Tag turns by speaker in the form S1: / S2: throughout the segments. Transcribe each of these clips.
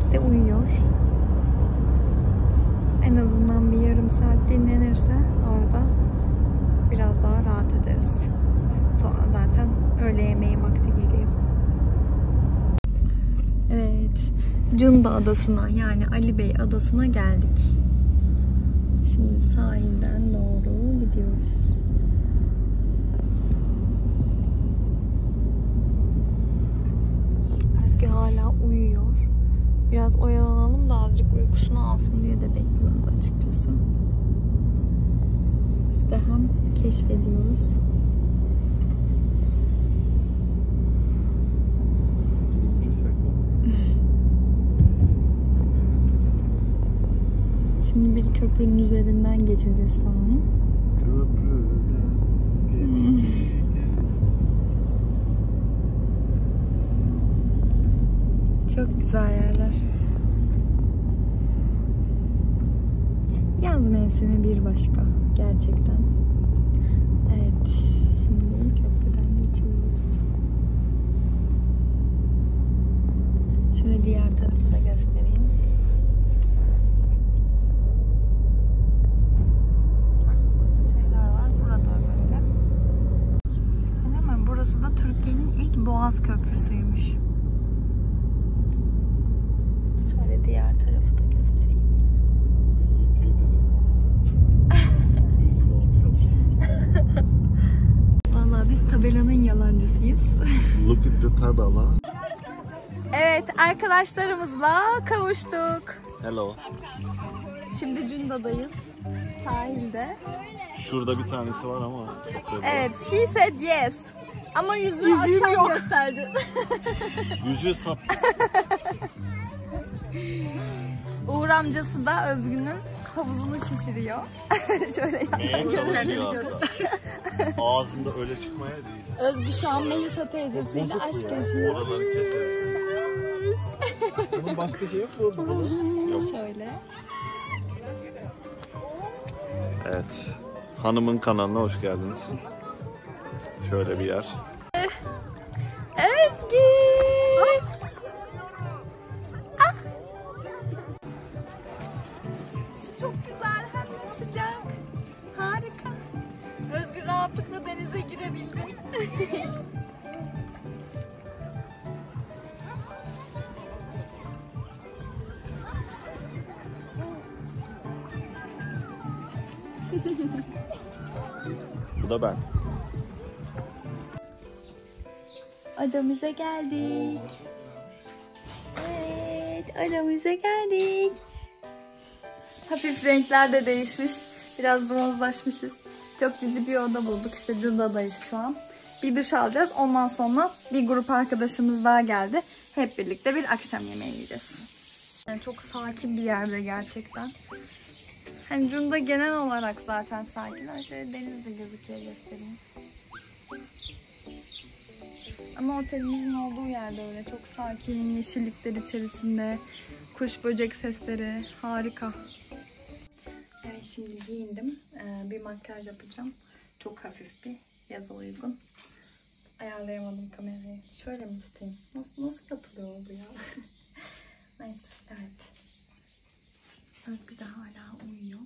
S1: de uyuyor. En azından bir yarım saat dinlenirse orada biraz daha rahat ederiz. Sonra zaten öğle yemeği vakti geliyor. Evet, Cunda Adası'na yani Ali Bey Adası'na geldik. Şimdi sahilden doğru gidiyoruz. Özgü hala uyuyor. Biraz oyalanalım da azıcık uykusunu alsın diye de bekliyoruz açıkçası. Biz de hem keşfediyoruz. Şimdi bir köprünün üzerinden geçeceğiz sanırım. Çok güzel yerler. Yaz mevsimi bir başka gerçekten. Evet, şimdi köprüden geçiyoruz. Şöyle diğer tarafı da göstereyim. Şeyler var burada böyle. Hemen burası da Türkiye'nin ilk Boğaz Köprüsü'ymüş. Şöyle diğer tarafı da göstereyim. Vallahi biz tabelanın yalancısıyız.
S2: Look at the tabela.
S1: Evet, arkadaşlarımızla kavuştuk.
S2: Hello.
S1: Şimdi Cunda'dayız. Sahilde.
S2: Şurada bir tanesi var ama çok öyle.
S1: Evet, she said yes. Ama yüzüğü akşam gösterdi.
S2: Yüzüğü sat.
S1: Uğur amcası da Özgün'ün havuzunu şişiriyor. Şöyle
S2: Neye çalışıyor hatta? Ağzında öyle çıkmaya değil.
S1: Özgü şu an Melisa teyzesiyle aşk yaşıyor.
S2: Oraları keseriz.
S3: Bunun başka şey yok mu?
S2: Yok.
S1: Şöyle.
S2: Evet. Hanımın kanalına hoş geldiniz. Şöyle bir yer.
S1: Özgü! Ah! Su çok güzel hem de sıcak. Harika. Özgür rahatlıkla denize girebildi.
S2: Bu da ben.
S1: Adamıza geldik. Evet, adamıza geldik. Hafif renkler de değişmiş. Biraz bronzlaşmışız. Çok cici bir oda bulduk. İşte Cunda'dayız şu an. Bir duş alacağız. Ondan sonra bir grup arkadaşımız daha geldi. Hep birlikte bir akşam yemeği yiyeceğiz. Yani çok sakin bir yerde gerçekten. Hani Cunda genel olarak zaten sakin. Şöyle deniz de gözüküyor, göstereyim. Ama otelimizin olduğu yerde öyle çok sakin, yeşillikler içerisinde, kuş böcek sesleri, harika. Evet, şimdi giyindim. Bir makyaj yapacağım. Çok hafif bir, yaza uygun. Ayarlayamadım kamerayı. Şöyle mi tutayım? Nasıl yapılıyor bu ya? Neyse, evet. Özgü de hala uyuyor.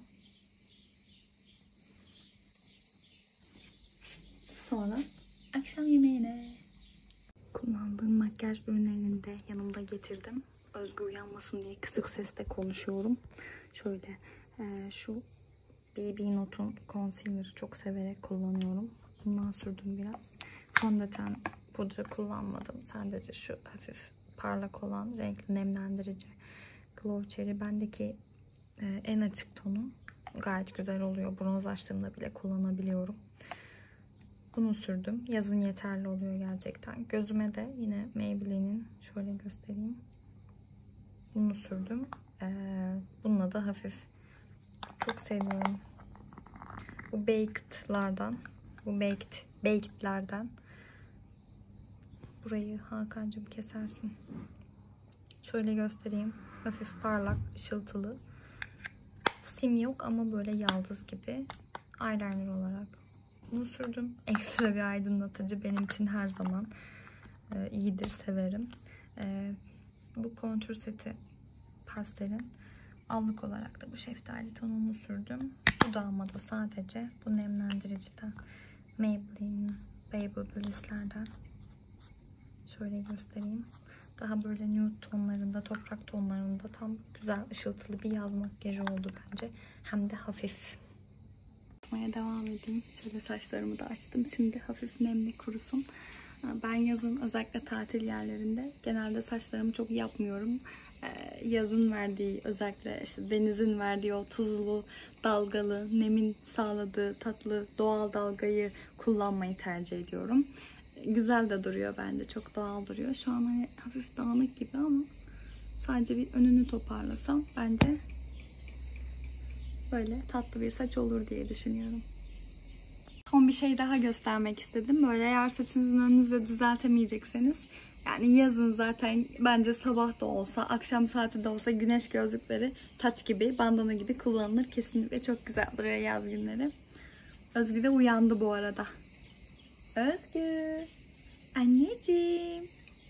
S1: Sonra akşam yemeğine. Kullandığım makyaj ürünlerini de yanımda getirdim. Özgü uyanmasın diye kısık sesle konuşuyorum. Şöyle şu BB Note'un concealer'ı çok severek kullanıyorum. Bundan sürdüm biraz. Fondöten, pudra kullanmadım. Sadece şu hafif parlak olan renkli nemlendirici Glow Cherry. Bendeki en açık tonu. Gayet güzel oluyor. Bronzlaştığımda bile kullanabiliyorum. Bunu sürdüm. Yazın yeterli oluyor gerçekten. Gözüme de yine Maybelline'in, şöyle göstereyim, bunu sürdüm. Bununla da hafif. Çok seviyorum. Bu Baked'lardan. Bu Baked'lerden. Burayı Hakan'cığım kesersin. Şöyle göstereyim. Hafif parlak, ışıltılı. Sim yok ama böyle yaldız gibi. Eyeliner olarak bunu sürdüm. Ekstra bir aydınlatıcı benim için her zaman iyidir, severim. Bu kontür seti pastelin. Allık olarak da bu şeftali tonunu sürdüm. Dudağıma da sadece bu nemlendiriciden Maybelline Baby Bliss'lerden şöyle göstereyim. Daha böyle nude tonlarında, toprak tonlarında tam güzel ışıltılı bir yaz makyajı oldu bence. Hem de hafif. Yapmaya devam edeyim. Şöyle saçlarımı da açtım. Şimdi hafif nemli kurusun. Ben yazın özellikle tatil yerlerinde genelde saçlarımı çok yapmıyorum. Yazın verdiği, özellikle işte denizin verdiği o tuzlu, dalgalı, nemin sağladığı tatlı doğal dalgayı kullanmayı tercih ediyorum. Güzel de duruyor bence. Çok doğal duruyor. Şu an hani hafif dağınık gibi ama sadece bir önünü toparlasam bence böyle tatlı bir saç olur diye düşünüyorum. Son bir şey daha göstermek istedim. Böyle eğer saçınızın önünüzde düzeltemeyecekseniz, yani yazın zaten bence sabah da olsa, akşam saati de olsa güneş gözlükleri taç gibi, bandana gibi kullanılır. Kesinlikle çok güzel duruyor yaz günleri. Özgü de uyandı bu arada. Özgü. Anneciğim.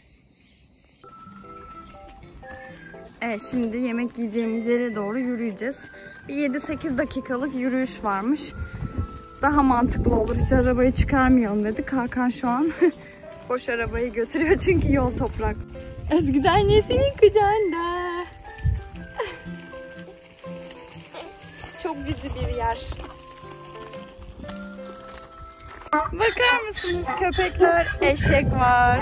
S1: Evet, şimdi yemek yiyeceğimiz yere doğru yürüyeceğiz. Bir 7-8 dakikalık yürüyüş varmış. Daha mantıklı olur. Hiç arabayı çıkarmayalım dedik. Hakan şu an boş arabayı götürüyor çünkü yol toprak. Özgü de annesinin kucağında. Çok cici bir yer. Bakar mısınız? Köpekler, eşek var.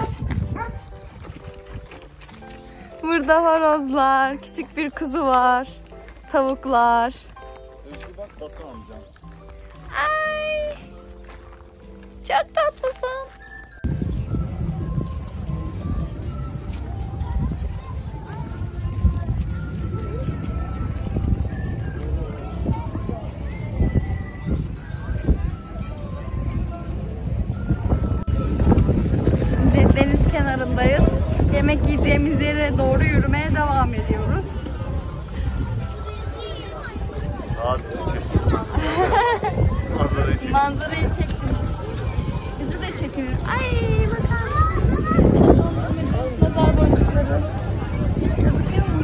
S1: Burada horozlar, küçük bir kuzu var. Tavuklar.
S2: Özgü bak tatlı amcam.
S1: Ay! Çok tatlısın. Şimdi deniz kenarındayız. Yemek yiyeceğimiz yere doğru yürümeye devam ediyoruz.
S2: Hadi çek. Manzarayı çek.
S1: Manzarayı çektim. Bizi de çekin. Ay bakar mısınız? Nazar boncukları. Gözüküyor mu?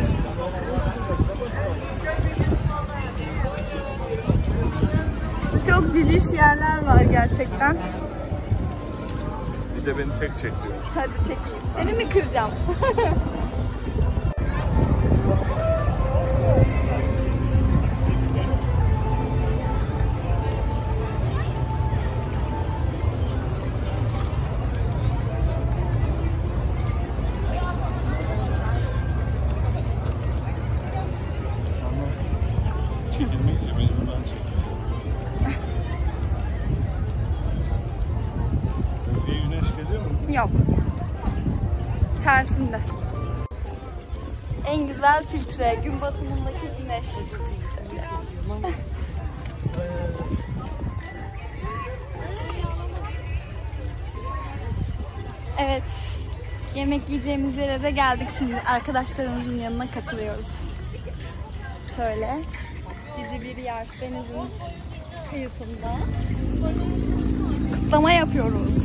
S1: Çok ciciş yerler var gerçekten.
S2: Bir de beni tek çek diyor.
S1: Hadi çekeyim. Seni mi kıracağım?
S2: Çekilmek ile benim ben çekiyorum. Özge'ye güneş geliyor mu?
S1: Yok. Tersinde. En güzel filtre. Gün batımındaki güneş. Evet. Yemek yiyeceğimiz yere de geldik şimdi. Arkadaşlarımızın yanına katılıyoruz. Şöyle. Cici bir yer. Denizin kıyısında. Kutlama yapıyoruz.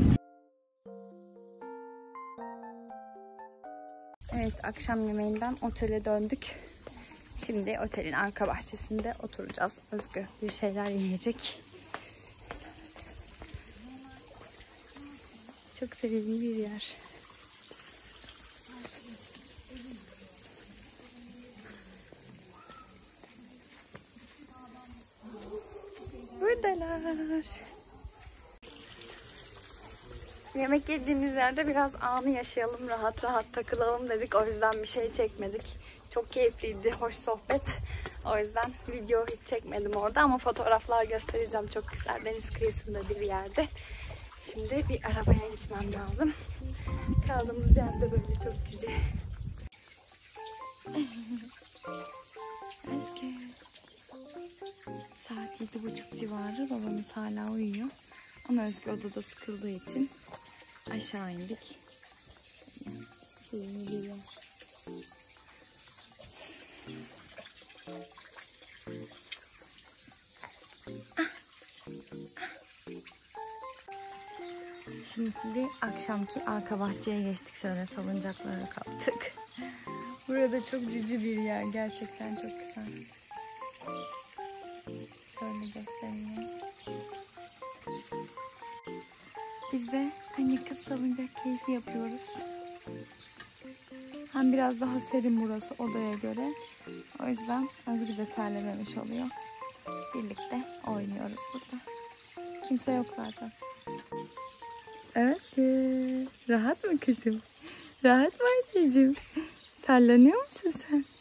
S1: Evet, akşam yemeğinden otele döndük. Şimdi otelin arka bahçesinde oturacağız. Özgü bir şeyler yiyecek. Çok sevimli bir yer. Buradalar. Yemek yediğimiz yerde biraz anı yaşayalım, rahat rahat takılalım dedik. O yüzden bir şey çekmedik. Çok keyifliydi, hoş sohbet. O yüzden video hiç çekmedim orada ama fotoğraflar göstereceğim. Çok güzel, deniz kıyısında bir yerde. Şimdi bir arabaya gitmem lazım. Kaldığımız yerde böyle çok cici. Saat 7:30 civarı. Babamız hala uyuyor. Ama Özgü odada sıkıldığı için aşağı indik. Suyunu yiyor. Şimdi akşamki arka bahçeye geçtik. Şöyle salıncaklara kalktık. Burada çok cici bir yer. Gerçekten çok güzel. Şöyle göstereyim. Biz de anne kız salıncak keyfi yapıyoruz. Hem biraz daha serin burası odaya göre. O yüzden Özgür de terlememiş oluyor. Birlikte oynuyoruz burada. Kimse yok zaten. Özgür, rahat mı kızım? Rahat mı anneciğim? Sallanıyor musun sen?